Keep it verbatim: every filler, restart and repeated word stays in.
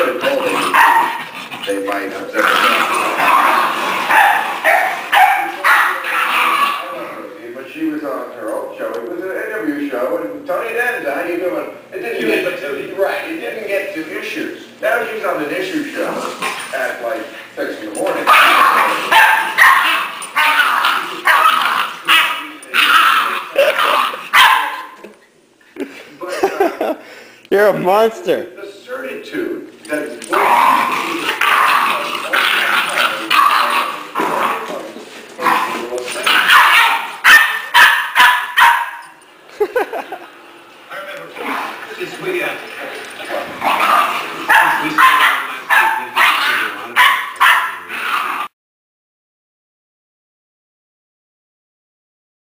could have told them they might upset the But she was on her own show. It was an interview show, and Tony Danza, how you doing? It didn't get to, right, it didn't get to issues. Now she's on an issue show at like six in the morning. But, uh, You're a monster. the certitude that